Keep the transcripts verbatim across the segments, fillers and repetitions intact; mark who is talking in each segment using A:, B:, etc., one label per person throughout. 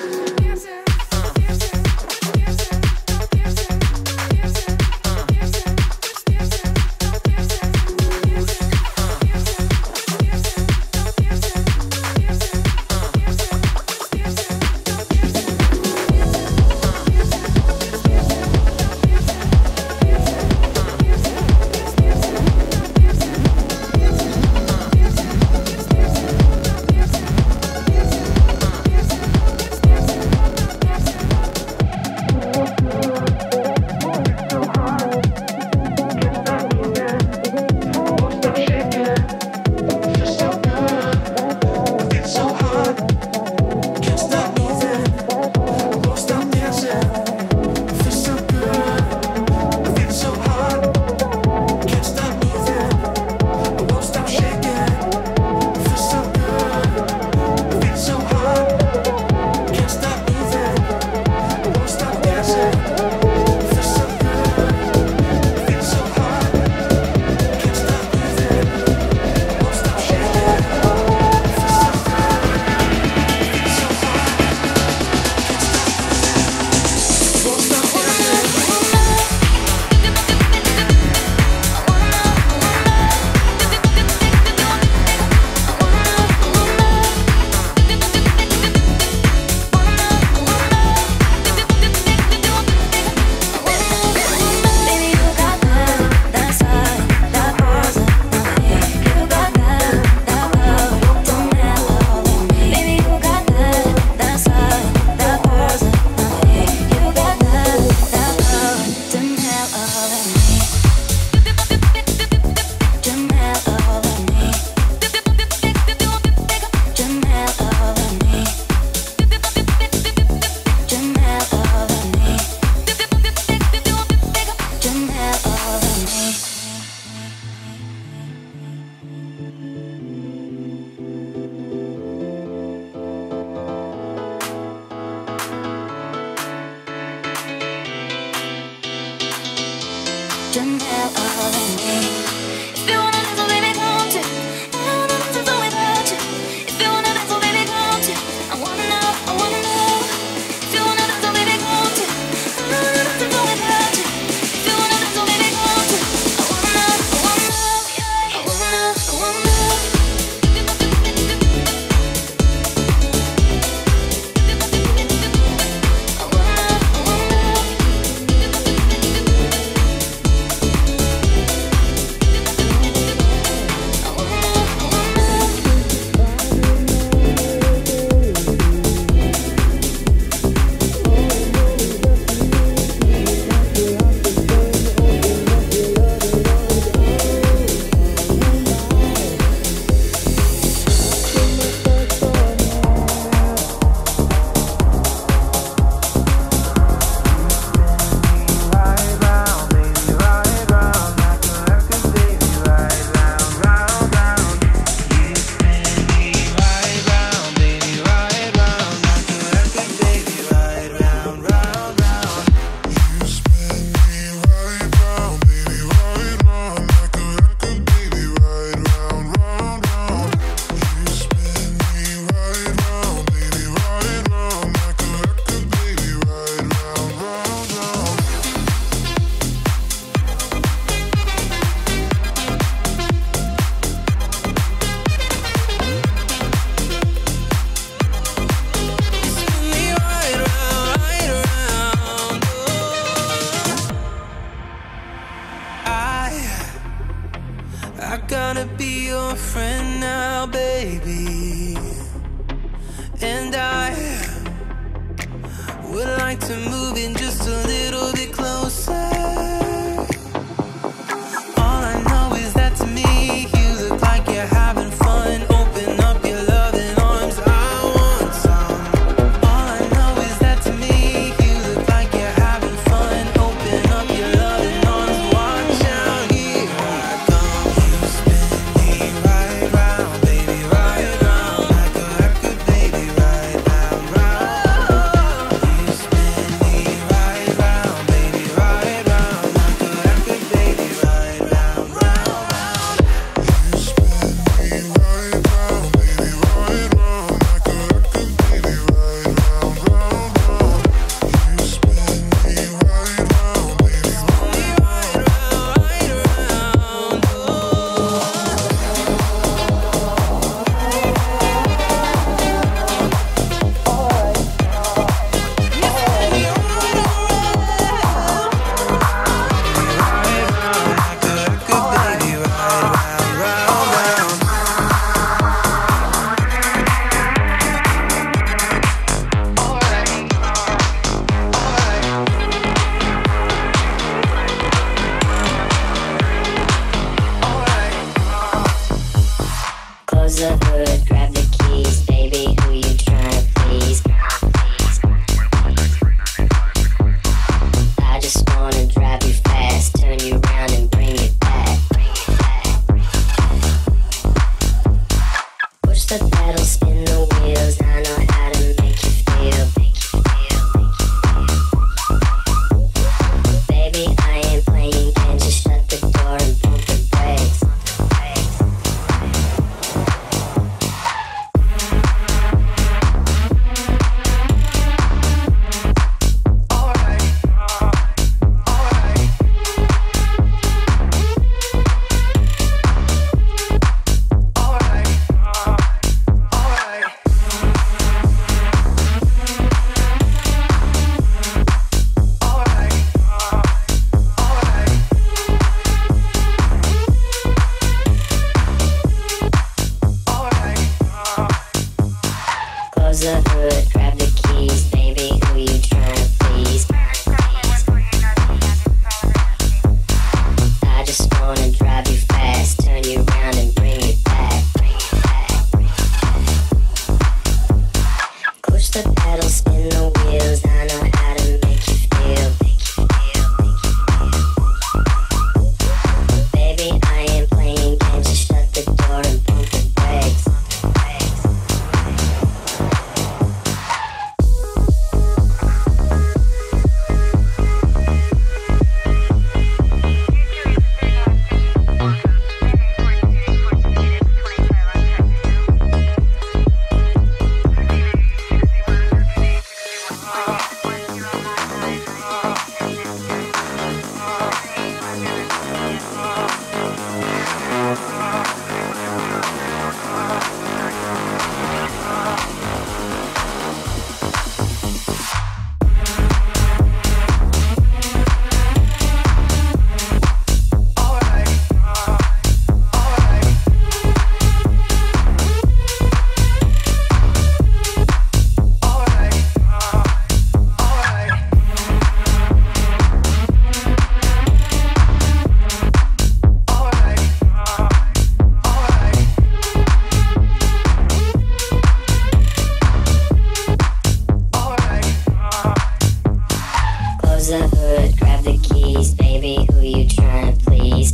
A: Baby, close the hood, grab the keys, baby, who you trying to please?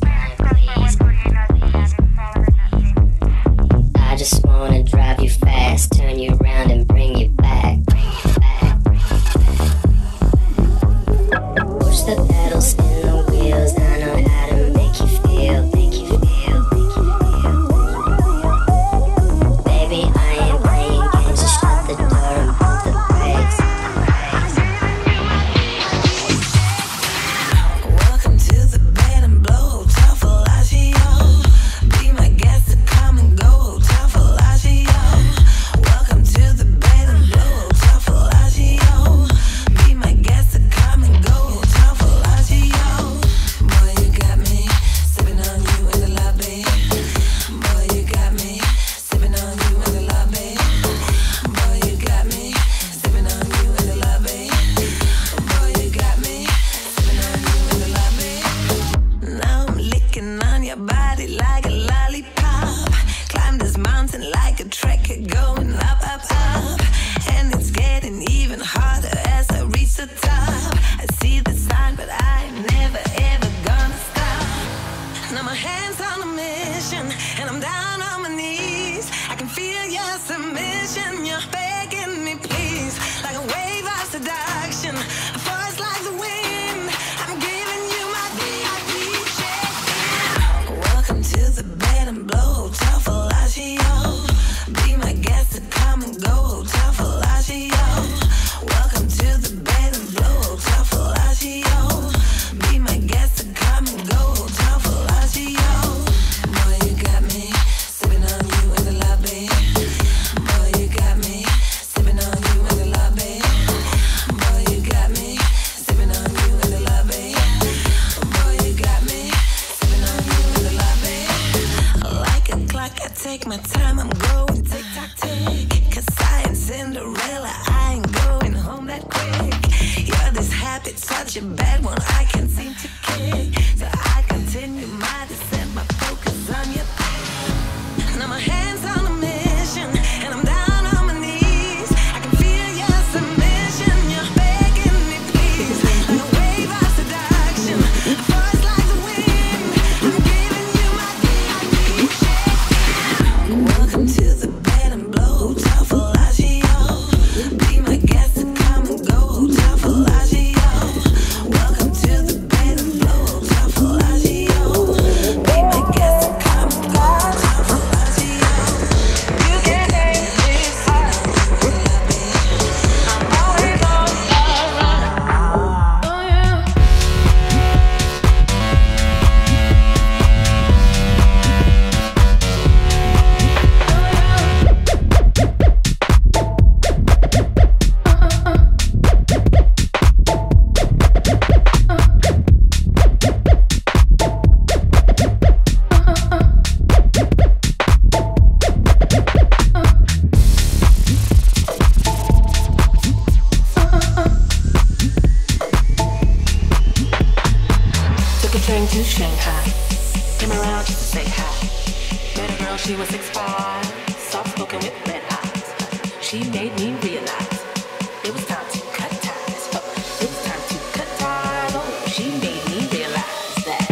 A: I just wanna drive you fast, turn you around and bring you back. Push the pedals, spin the wheels, I know how to make you feel, make you feel, make you feel. Baby, I ain't playing games, just shut the door and pump the brakes.
B: Welcome to the bed and blow, hotel Fellatio. Be my guest to come and go, hotel Fellatio. Welcome to the bed and blow, hotel Fellatio. Be my guest to come and go, hotel Fellatio. Boy, you got me sipping on you in the lobby. Boy, you got me sipping on you in the lobby. Boy, you got me sipping on you in the lobby. Boy, you got me sipping on you in the lobby. Now I'm licking on your body like a lollipop. Climb this mountain like a trekker going up, up, up. And it's getting even harder as I reach the top. I see the sign, but I ain't never ever gonna stop. Now my hands on a mission, and I'm down on my knees. I can feel your submission, you're begging me please. Like a wave of seduction, a force like the wind. I'm giving you my V I P check-in. Welcome to the bed and blow, hotel Fellatio. Be my guest to come and go, hotel Fellatio. Welcome to the bed and blow, hotel Fellatio. Be my guest to come and go, hotel Fellatio. Boy, you got me sipping on you in the lobby. Boy, you got me sipping on you in the lobby. Boy, you got me sipping on you in the lobby. Boy, you got me sipping on you in the lobby. Like a clock, I take my time, I'm going tick tock tick. Cause I ain't Cinderella, I ain't going home that quick. You're this habit, such a bad one, I can't seem to kick. So I continue my descent, my focus on your thing. Now my hands on a mission, and I'm down on my knees. I can feel your submission, you're begging me please. Like a wave of seduction, a force like the wind. I'm giving you my V I P check-in. Welcome to the bed and blow, hotel Fellatio. Be my guest to come and go, hotel Fellatio. Welcome to the bed and blow, hotel Fellatio. Be my guest to come and go, hotel Fellatio. You can take this heart. I'm always on the run. Oh yeah. Took a train to Shanghai. Came around just to say hi. Met a girl, she was six five, soft spoken with red eyes. She made me realize it was time to cut ties. Oh, it was time to cut ties. Oh, she made me realize that.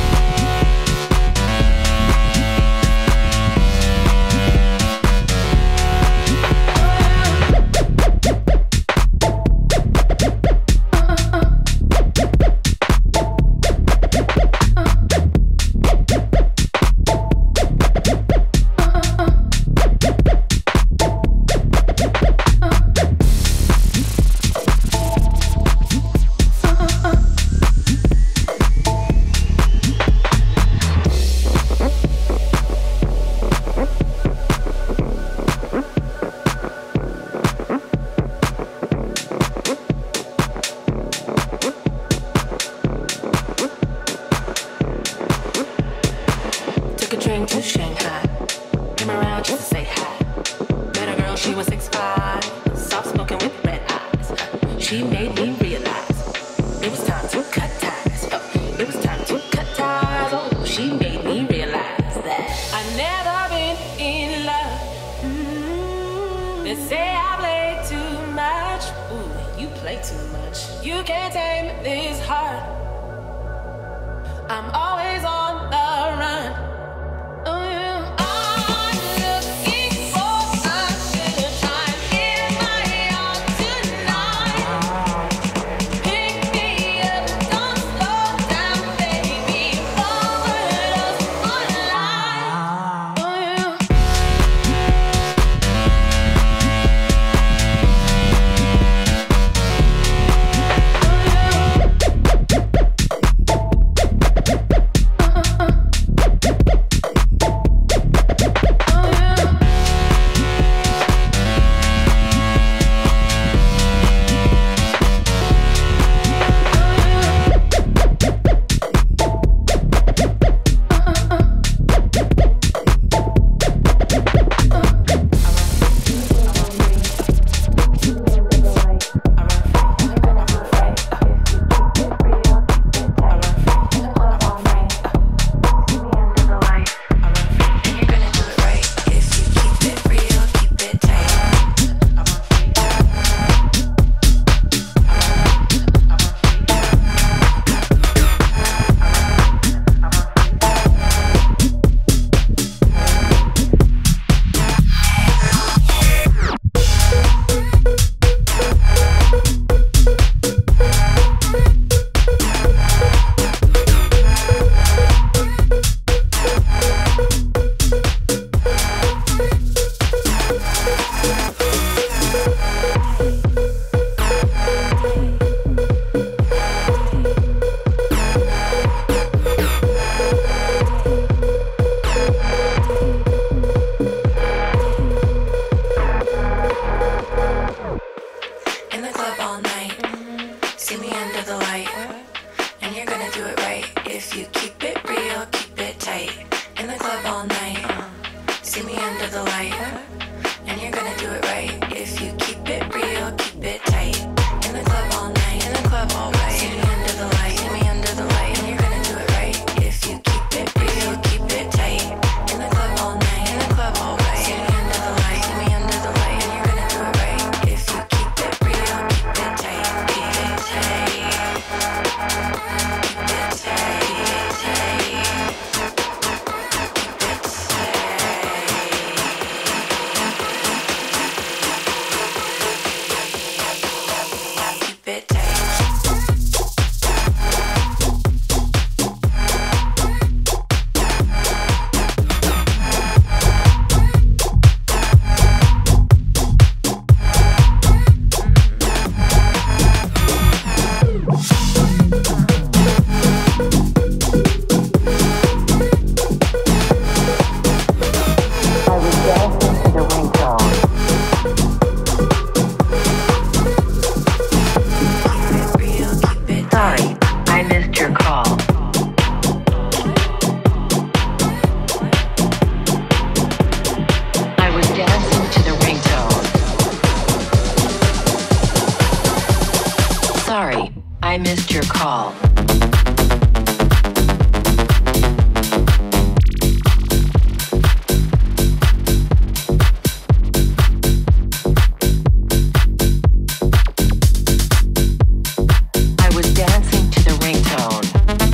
B: Train to Shanghai, came around just to say hi. Met a girl, she was six five, soft spoken with red eyes. She made me realize it was time to cut ties. Oh, it was time to cut ties. Oh, she made me realize that I've never been in love. Mm-hmm. They say I play too much. Ooh, you play
C: play too much. You can't tame this heart. I'm always on the run. Oh, yeah. I'm looking for a good time in my arms tonight. Pick me up, don't slow down, baby. Forward us for life. Oh, yeah.
D: I missed your call. I was dancing to the ringtone.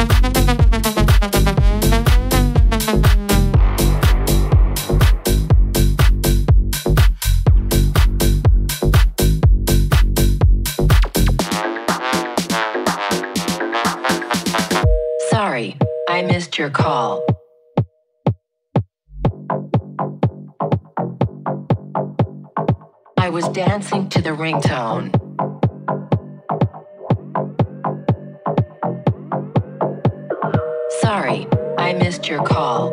D: Sorry, I missed your call. I was dancing to the ringtone. Sorry, I missed your call.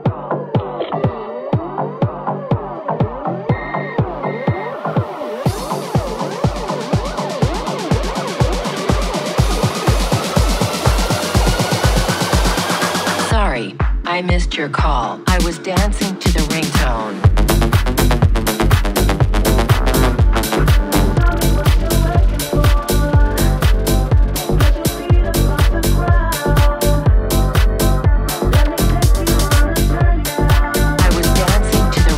D: Sorry, I missed your call. I was dancing to the ringtone.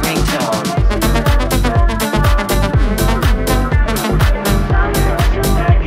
B: Thank you.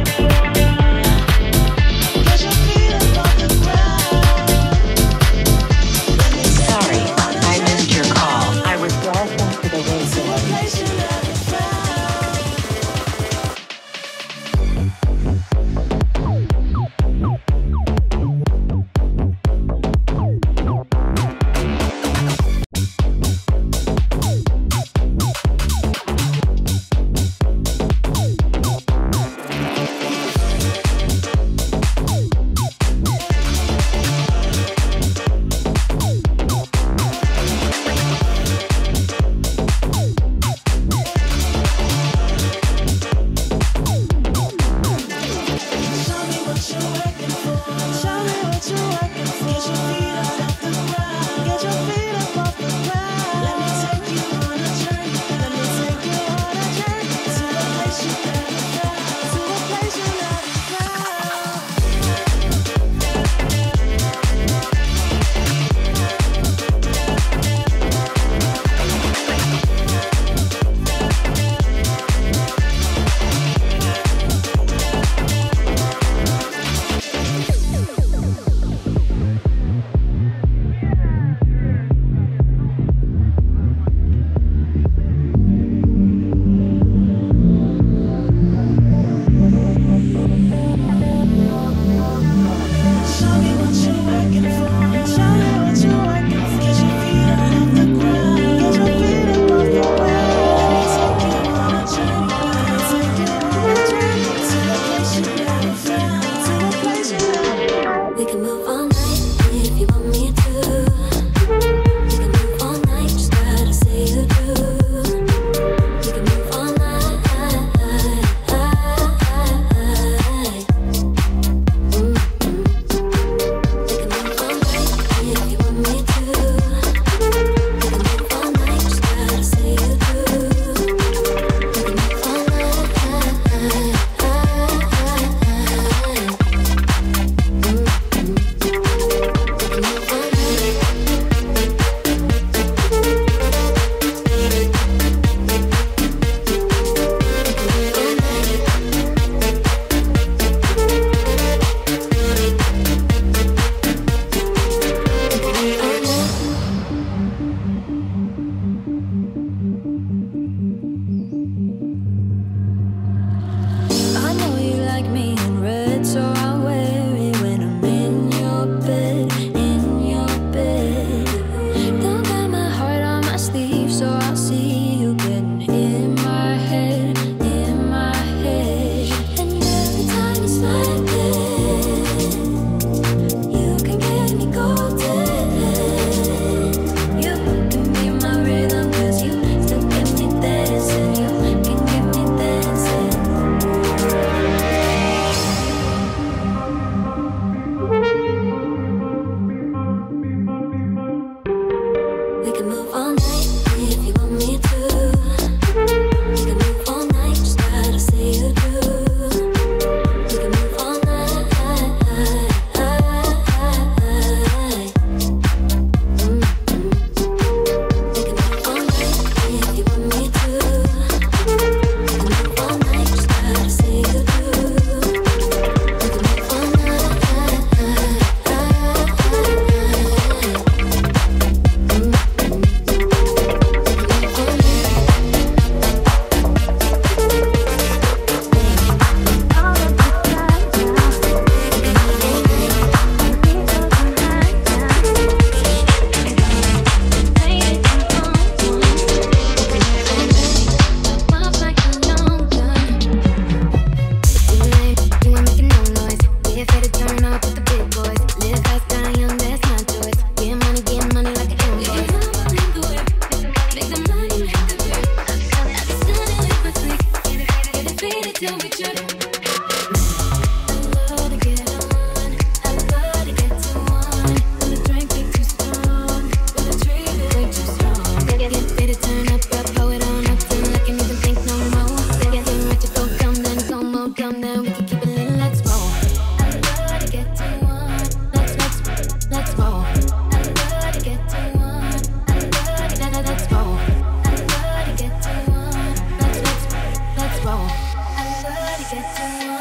E: we can keep it lit. Let's roll. I love to get to one. Let's let's let's roll. I love to get to one. I love to let let's roll. I love to get to one. Let's let's let's roll. I love to get to one.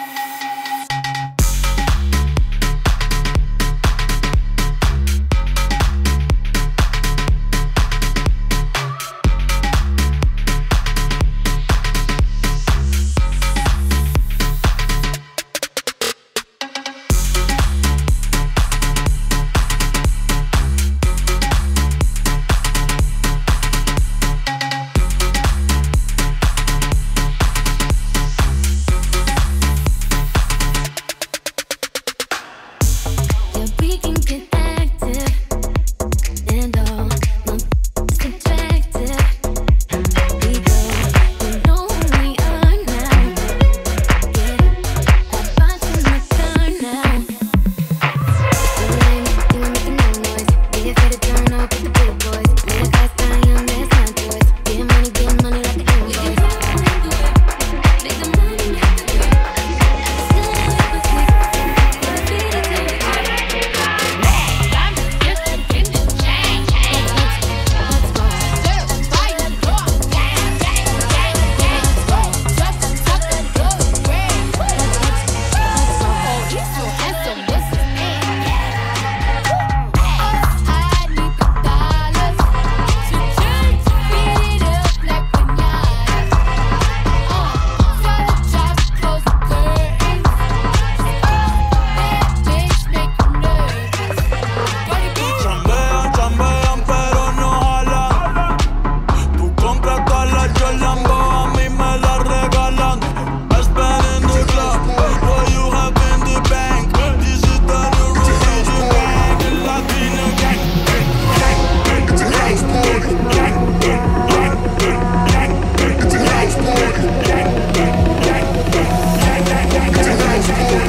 E: Yeah, we can get active and all my subtractive. We go, you know who we are now. Get up, bounce in the car now. You ain't doing making no noise. Get it for the turn up with the big boys. Let it fast down, young, that's my choice. Getting money, getting money like the invoice. Make the money, make the girl.
F: Chambean, chambean, pero no jalan. Tú compras todas las Jordan, a mí me las regalan. I spend in the club, what you have in the bank. This is the new religion gang, the Latino gang.
G: It's a house party. Gang, gang, gang, gang. It's a house party. Gang, gang, gang, gang. It's a house party.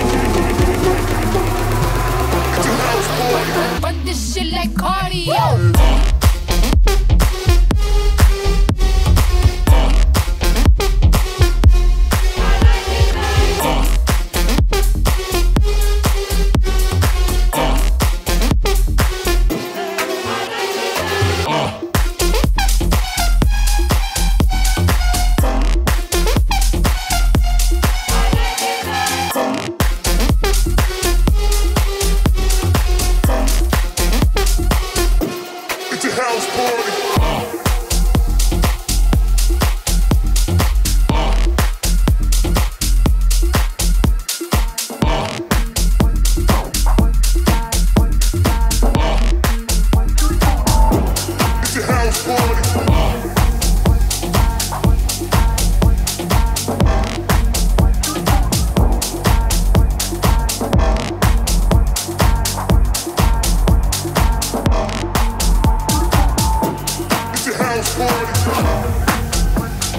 G: It's a house party.
C: Run this shit like cardio.
G: It's a house party. It's a house party. It's a house party.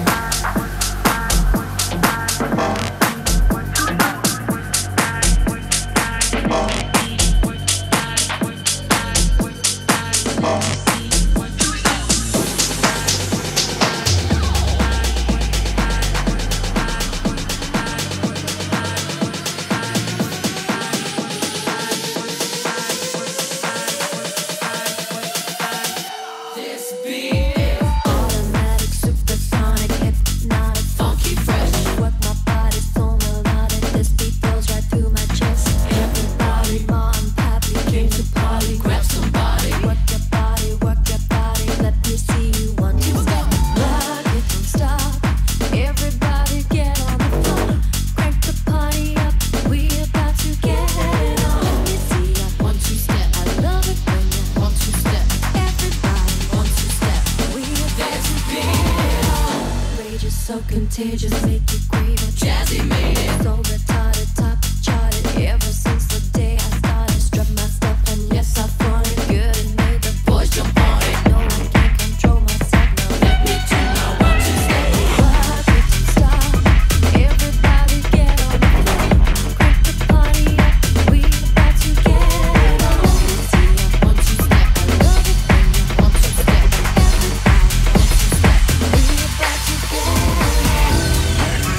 E: Automatic, supersonic, hypnotic, funky, fresh. Work my body so melodic. This beat goes right through my chest. Everybody, mom, papi, came to party. Grab somebody. Work your body, work your body. Let me see you one two step. Rock it, don't stop. Everybody get on the floor. Crank the party up. We about to get it on. Let me see that one two step. I love it when you one two step. Everybody one two step. We about to get it on. Rage is so contagious, make you crave it. Jazzy made it. So retarded, top charted. Ever since the day I started, struck my stuff and yes I fought it. Good and made the boys jump on it. No, I can't control myself now. Let me do my one two step. Rock it, don't stop. Everybody get on the floor. Crank the party up. We about to get it on. Let me see that one two step. I love it when you one two step. Everybody one two step. We about to get it on.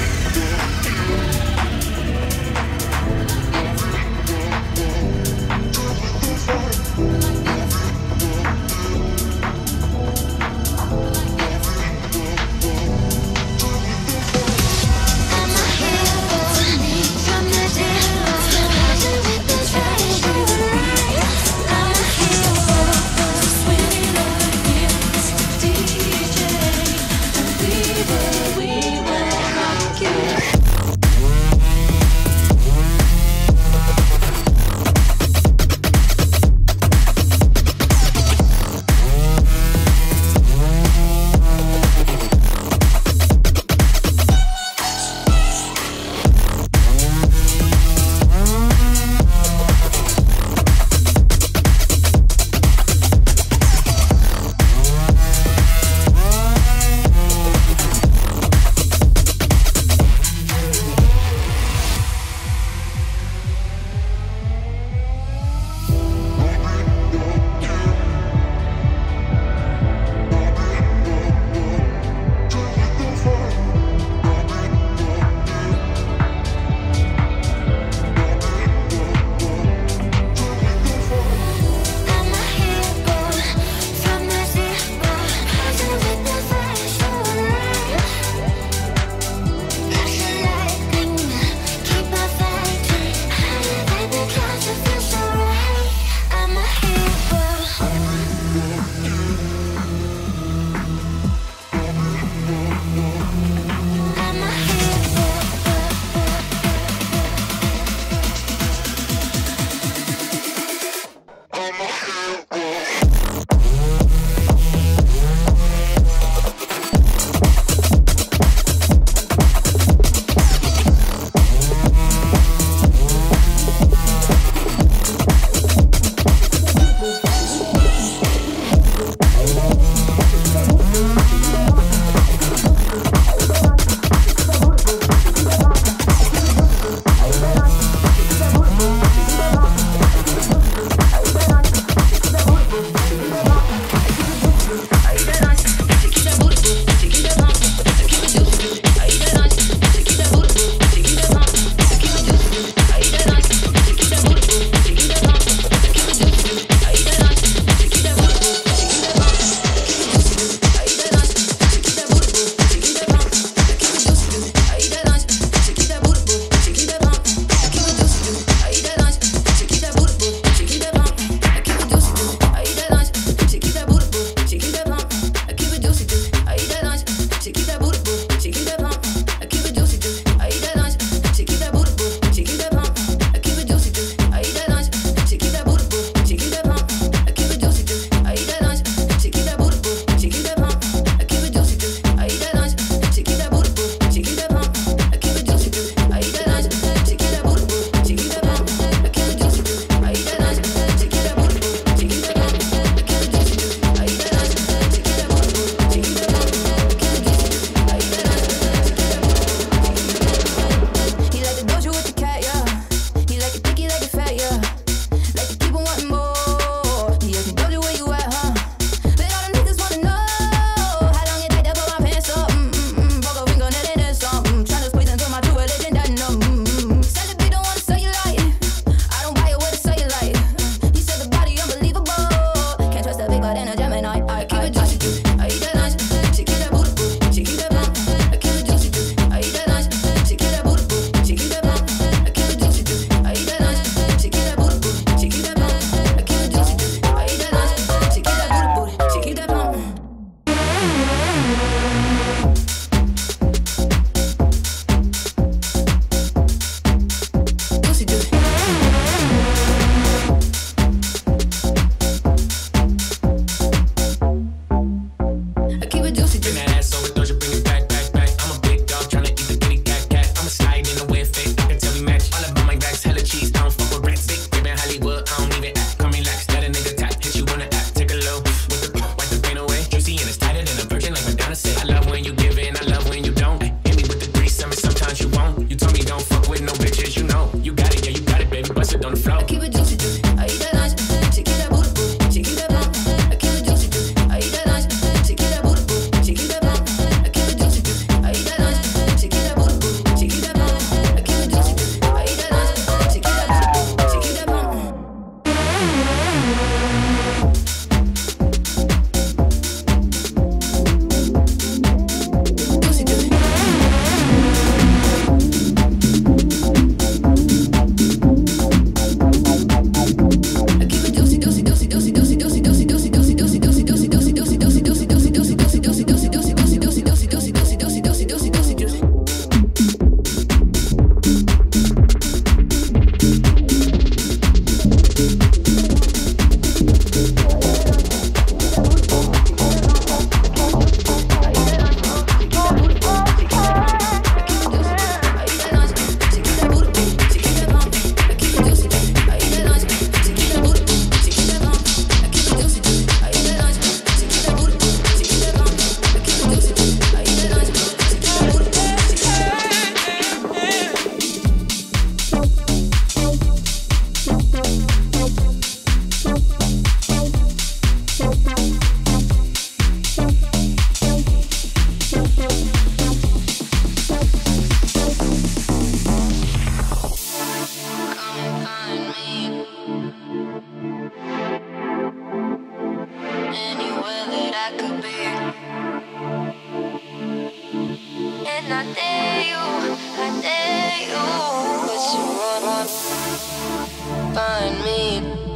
H: find me.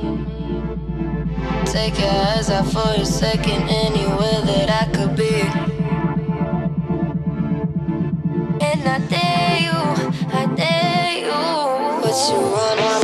H: Take your eyes out for a second, anywhere that I could be. And I dare you, I dare you, but you run on.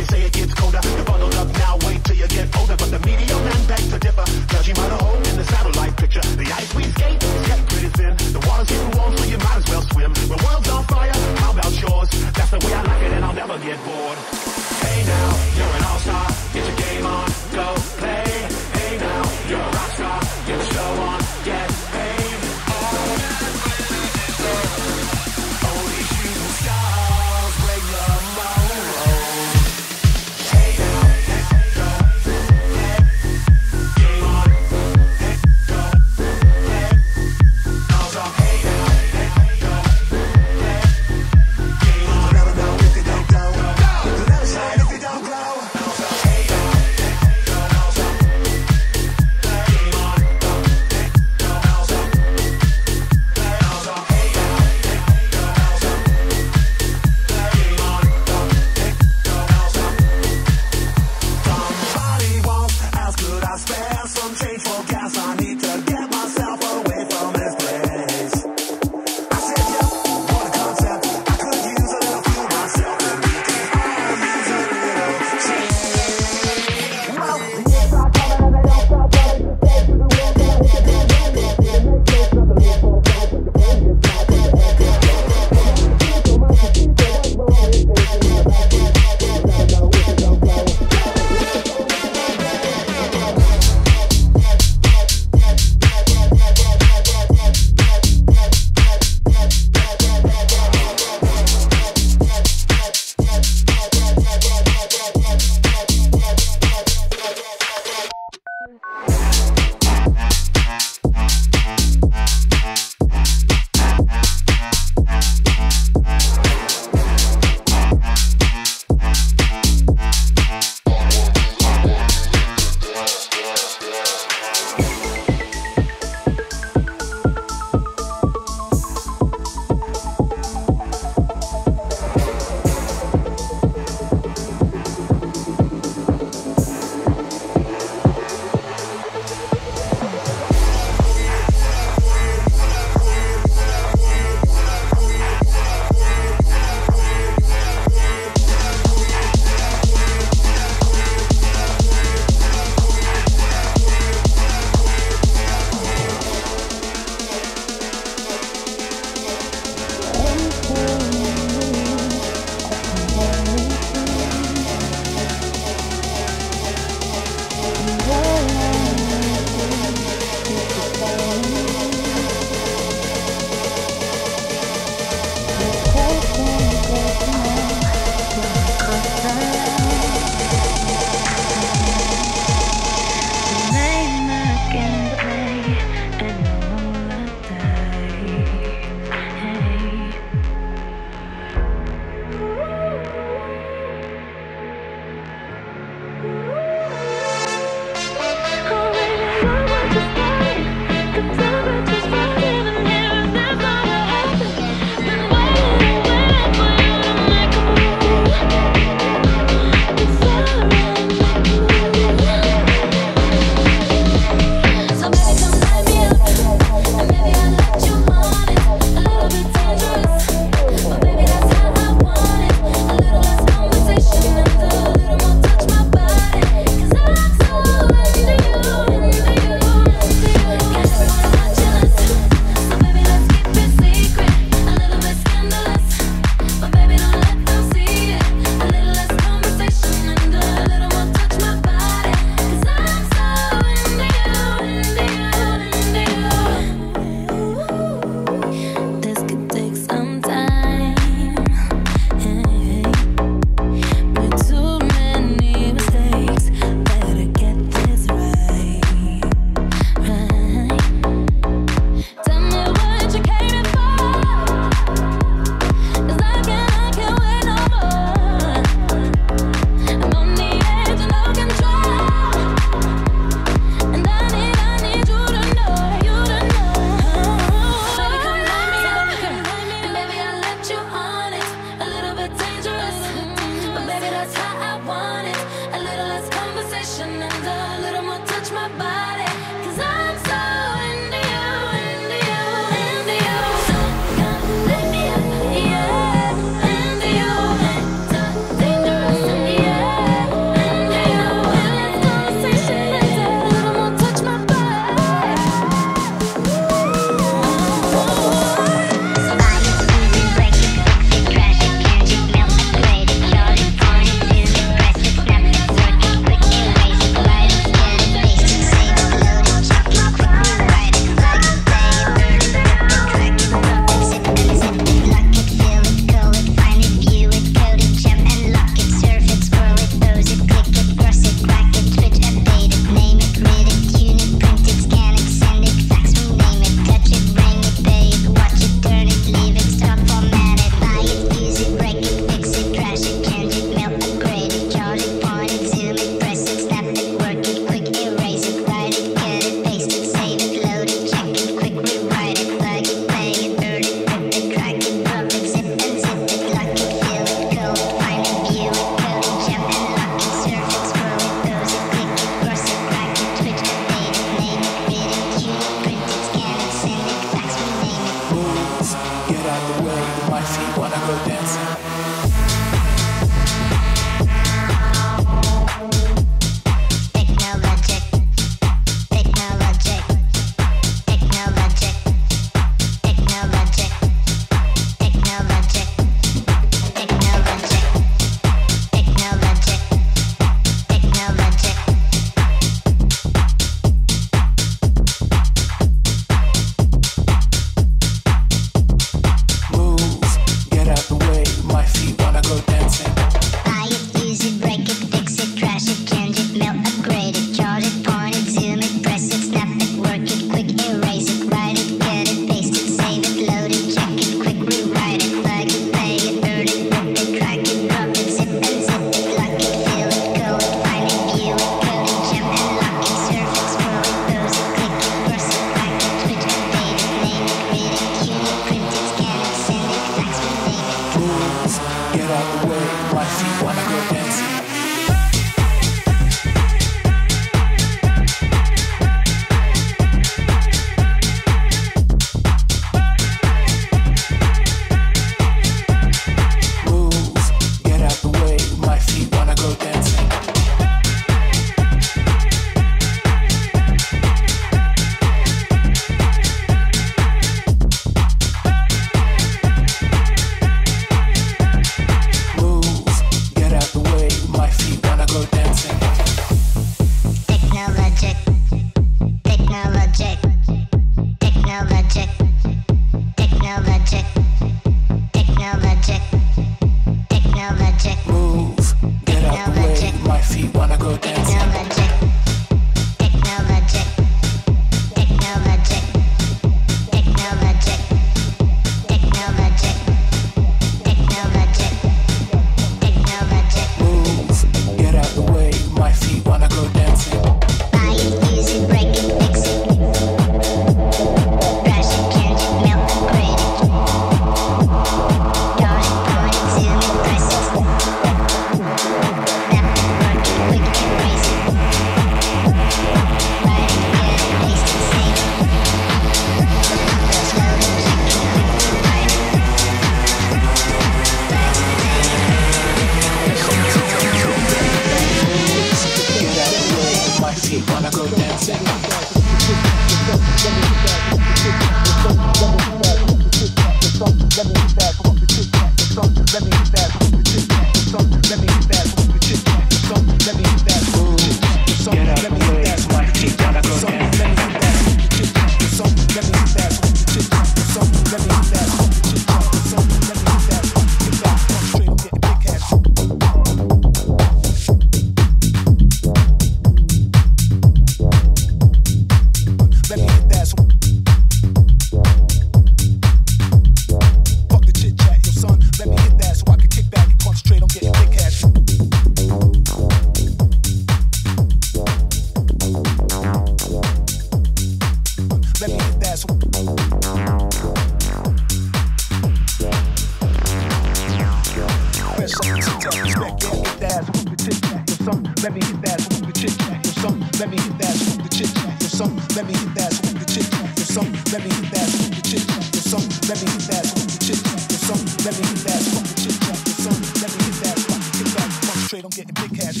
I: some, let me hit that, so we can chit chat. Yo, some, let me hit that, so we can chit chat. Yo, some, let me hit that, so we can chit chat. Yo, some, let me hit that, so we can chit chat. Yo, some, let me hit that, so we can chit chat. Yo, some, let me hit that, so we can chit chat. Yo, some, let me hit that, so I can kick back, concentrate on getting big cash.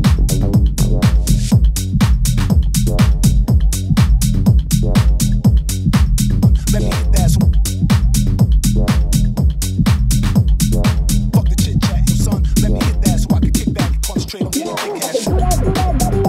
I: Let me hit that, so fuck the chit chat. Yo, son, let me hit that, so I can kick back and concentrate on getting big cash.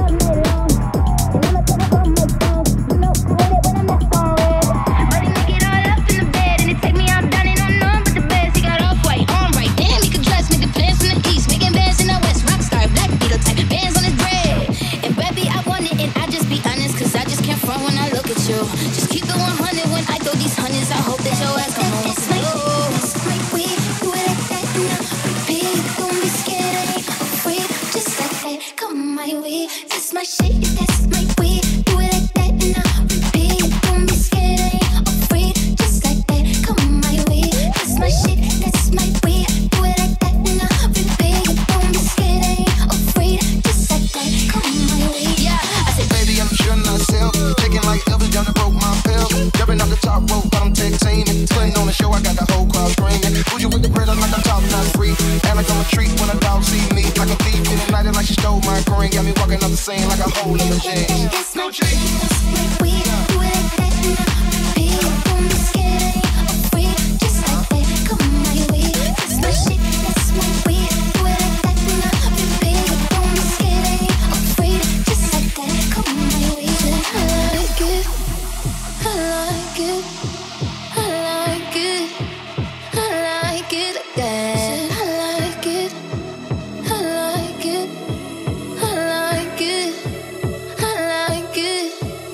H: Just keep it one hundred when I throw these hundreds. I hope that your ass don't know. It's my it's my way, do it like that now. Repeat, don't be scared, I ain't afraid. Just like that, come my way. This my shit, that's my way. Do it like that now. Repeat, don't be scared, I ain't afraid. Just like that, come my way. This my shit, that's my way. Do it like that now. Repeat, don't be scared, I ain't afraid. Just like that, come my way. Yeah, I said,
J: baby, I'm sure myself. Taking like Elvis down to broke my pills. Jumping off the top rope, but I'm tag teaming. Putting on the show, I got the whole crowd screaming. Who's you with the bread? I'm like I'm top not free. And like I'm a treat when a dog see me. Like a thief in the night, like she stole my green. Got me walking up the scene like a hole in the jeans.
H: It's my it's my way. Do it like that now. Repeat, don't be scared, I ain't afraid. Just like that, come my way. It's my shit, that's my way. Do it like that now. Repeat, don't be scared, I ain't afraid. Just like that, come my way. I like it, I like it, I like it, I like it like that. I like it, I like it, I like it, I like it.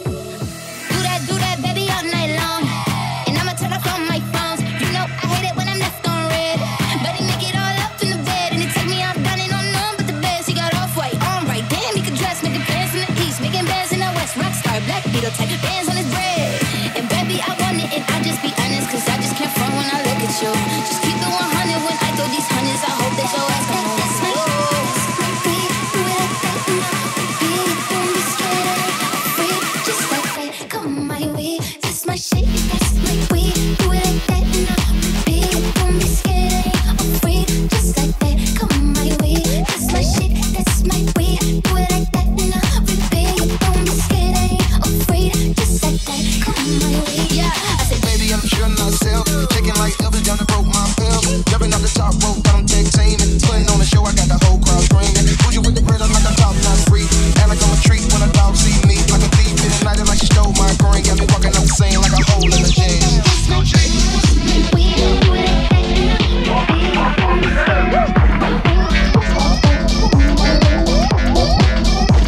H: Do that, do that, baby, all night long. And I'ma turn off all my phones. You know I hate it when I'm left on red. But he make it all up in the bed, and he take me out down and on none but the best. He got off white, on right. Damn, he could dress, making bands in the east, making bands in the west. Rockstar, black beetle type, bands on his bread. And baby, I want it, and I just be honest, cause I just can't front when I look at you. Just keep it one hundred when I throw these hundreds. I hope that your ass don't know. It's my it's my way, do it like that now. Repeat, don't be scared, I ain't afraid. Just like that, come my way. This my shit, that's my way. Do it like that now. Repeat, don't be scared, I ain't afraid. Just like that, come my way. This my shit, that's my way. Do it like that now. Repeat, don't be scared, I ain't afraid. Just like that, come my way. Yeah, I said,
J: Baby, I'm sure myself. Taking like Elvis down to broke my pills. Jumping off the top rope, got them tag teaming. Putting on the show, I got the whole crowd screaming. Who's you with the bread? I'm like I'm top not free. And like I'm a treat when a dog see me. Like a thief in the night, like she stole my green. Got me walking up the scene like a hole in the jeans.
H: it's my it's my way. Do it like that now. Repeat, don't be scared, I ain't afraid.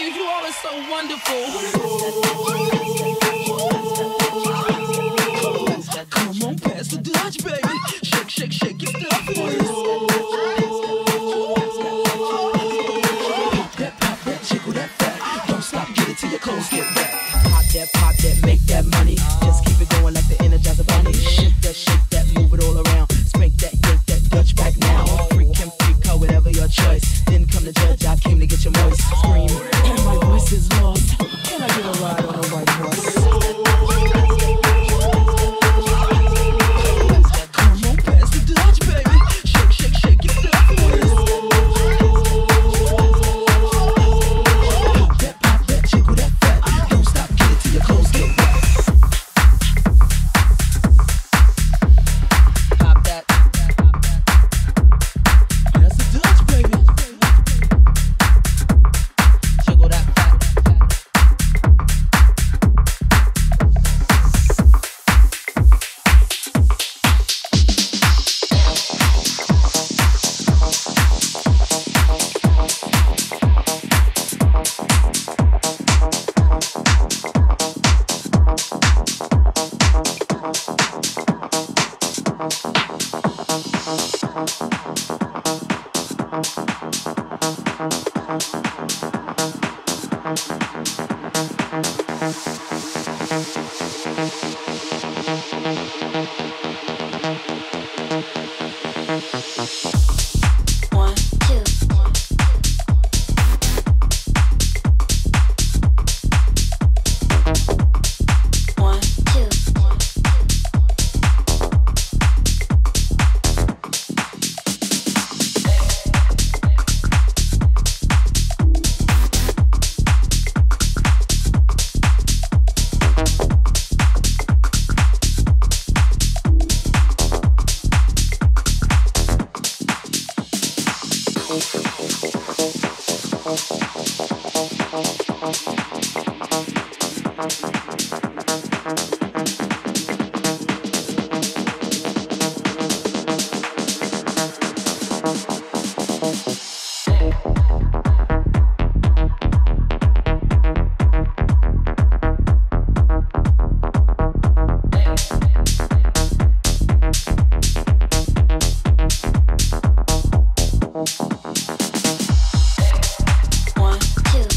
K: Dave, you all are so wonderful. Come on, pass the Dutch, baby. Shake, shake, shake your stuff. Pop that, pop that, jiggle that fat. Don't stop, get it till your clothes get wet. Pop that, pop that, make that money. Just keep it going like the Energizer Bunny. Shake that, shake that, move it all around. Spank that, yank that Dutch back now. Freak and freak out, whatever your choice. Then come the judge, I came to get your voice. Scream, and my voice is lost. Can I get a ride on a white horse? Come on, pass the Dutch, baby. Shake, shake, shake your stuff. Pop that, pop that, jiggle that fat. Don't stop, get it till your clothes get wet. Pop that. Pass the Dutch, baby. Jiggle that fat.
H: One, two. One, two. One, two.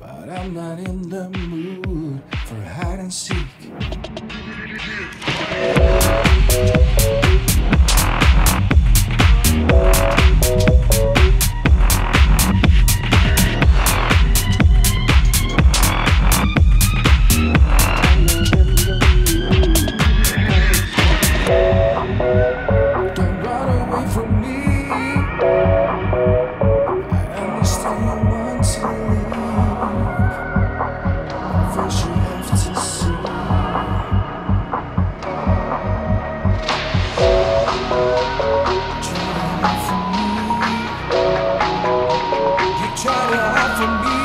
L: but I'm not in the mood for hide and seek. Don't run away from me. I understand you want to leave. First you have to see. Try to hide from me. You try to hide from me.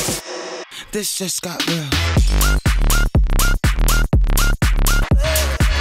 M: This just got real.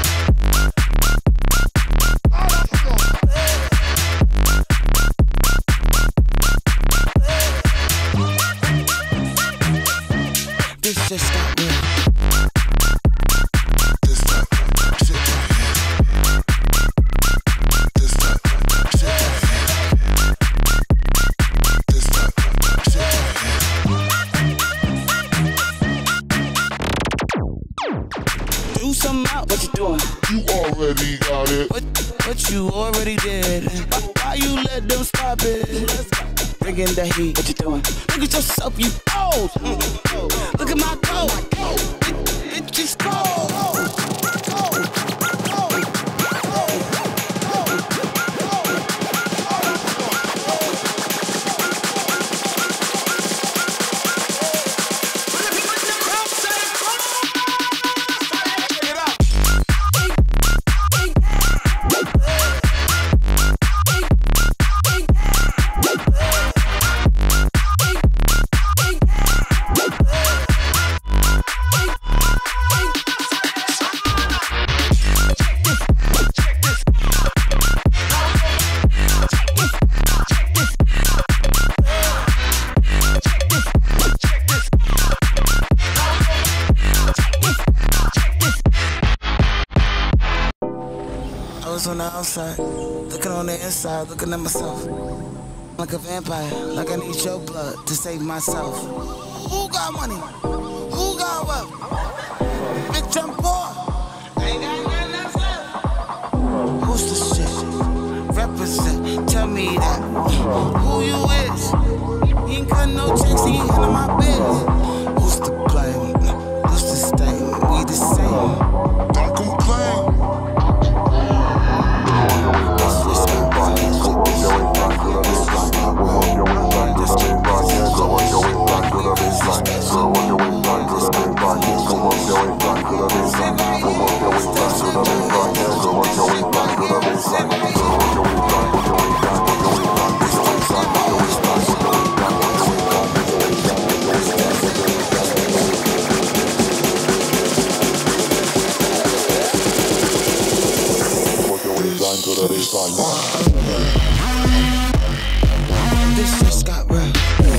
M: do something out. What you doing?
G: You already got it.
M: What, what you already did. Why, why you let them stop it? Bringing the heat. What you doing? Look at yourself, you old. Look at my coat. It, it just cold. On the outside, looking on the inside, looking at myself like a vampire, like I need your blood to save myself. Who got money? Who got wealth? Bitch, I'm poor. Ain't got nothing else left. Who's the shit? Represent, tell me that. Who you is? He ain't cut no checks, he ain't handle my biz. Who's to blame? Who's to stay? We the same. Don't complain. This just got real.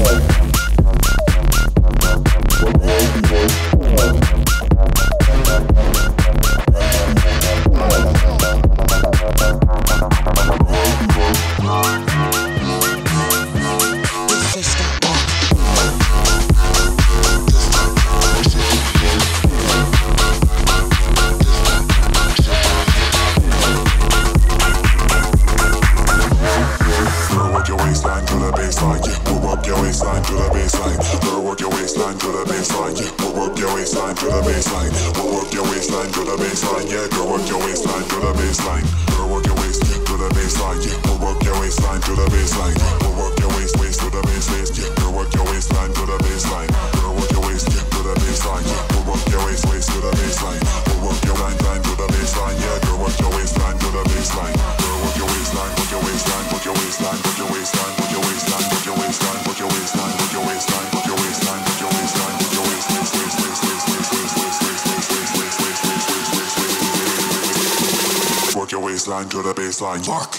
G: Baseline to the baseline, fuck.